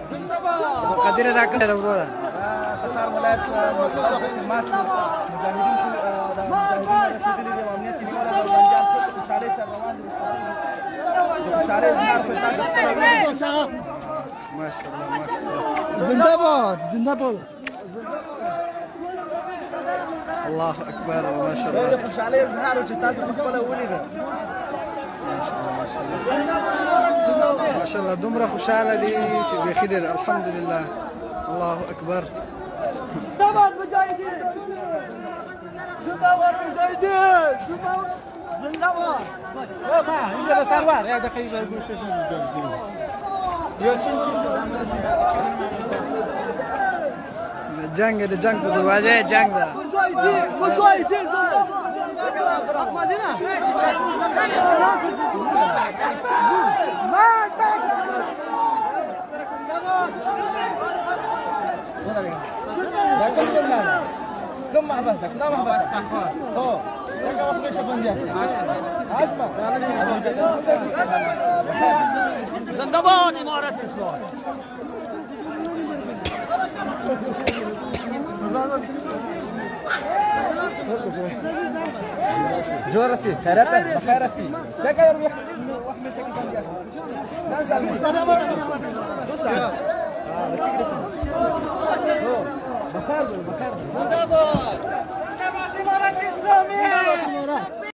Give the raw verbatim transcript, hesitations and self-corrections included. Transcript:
مقدره راکړه وروره تخار ولایت مات مجاهدین د مجاهدین رسېدلي دي او امنیت یې نیولی ده او جنجال ټول په خوشحالۍ سره روان دي د خوشحالۍ اظهار خو یې تاسو ماشاءالله ماشاءالله زنده باد زنده باد الله اکبر ما شاء الله د خوشحالۍ اظهار و چې تاسو په خپله ولیدل ماشاءالله ماشاءالله ماشاءالله دومره خوشحاله دي چې بیخي ډېر الحمدلله الله اکبر زنده باد مجاهدین زنده باد مجاهدین زنده باد ما اینجا به سروار یک دقیقه گوشت جنگ د جنگ په دروازه جنگ ده مجاهدین مجاهدین كم محبس لك؟ لا محبس هو لك وقت ايش بنجح اسمع زندباد امارات الاسلام جورتي خيرتك بخيرتي شكا يروح واحمد شكا بنجح نزل بخير بخير زندباد زندباد امارات الاسلاميه